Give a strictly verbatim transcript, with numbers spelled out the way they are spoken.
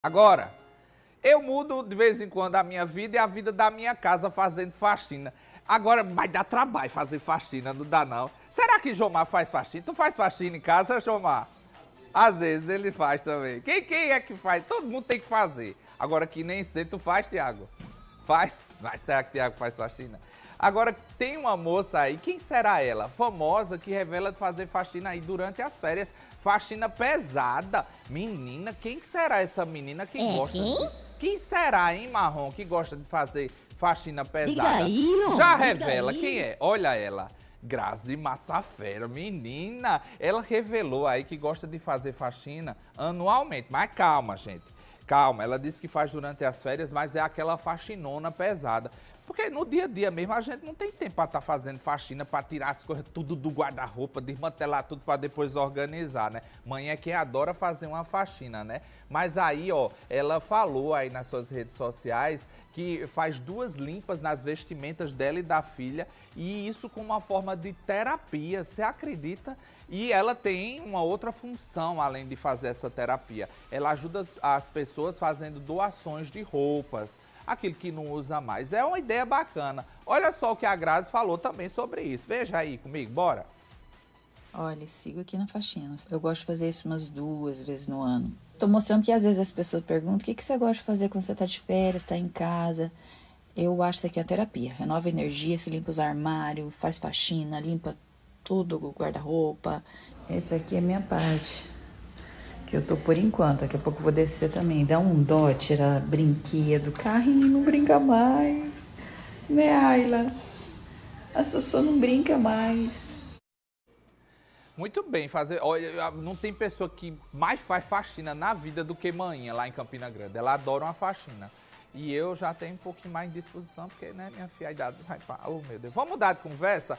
Agora, eu mudo de vez em quando a minha vida e a vida da minha casa fazendo faxina. Agora vai dar trabalho fazer faxina, não dá não. Será que Jomar faz faxina? Tu faz faxina em casa, Jomar? Às vezes ele faz também. Quem, quem é que faz? Todo mundo tem que fazer. Agora que nem sei, tu faz, Thiago? Faz? Mas será que Thiago faz faxina? Agora, tem uma moça aí, quem será ela? Famosa, que revela de fazer faxina aí durante as férias. Faxina pesada. Menina, quem será essa menina que É, gosta? quem? De... Quem será, hein, Marrom, que gosta de fazer faxina pesada? Diga aí, não. Já Diga revela aí. quem é. Olha ela. Grazi Massafera, menina. Ela revelou aí que gosta de fazer faxina anualmente. Mas calma, gente. Calma, ela disse que faz durante as férias, mas é aquela faxinona pesada. Porque no dia a dia mesmo a gente não tem tempo para estar fazendo faxina, para tirar as coisas tudo do guarda-roupa, desmantelar tudo para depois organizar, né? Mãe é quem adora fazer uma faxina, né? Mas aí, ó, ela falou aí nas suas redes sociais que faz duas limpas nas vestimentas dela e da filha, e isso como uma forma de terapia, você acredita? E ela tem uma outra função além de fazer essa terapia. Ela ajuda as pessoas fazendo doações de roupas, aquilo que não usa mais. É uma ideia bacana. Olha só o que a Grazi falou também sobre isso. Veja aí comigo, bora. Olha, sigo aqui na faxina. Eu gosto de fazer isso umas duas vezes no ano. Tô mostrando que às vezes as pessoas perguntam o que, que você gosta de fazer quando você tá de férias, tá em casa. Eu acho isso aqui a terapia. Renova a energia, se limpa os armários, faz faxina, limpa tudo, o guarda-roupa. Essa aqui é a minha parte. Que eu tô por enquanto. Daqui a pouco eu vou descer também. Dá um dó, tirar brinquedo. Carrinho não brinca mais. Né, Ayla? A Sossô não brinca mais. Muito bem, fazer. Olha, não tem pessoa que mais faz faxina na vida do que manhã lá em Campina Grande. Ela adora uma faxina. E eu já tenho um pouquinho mais de disposição, porque, né, minha filha, a idade vai pra... Oh, meu Deus. Vamos mudar de conversa?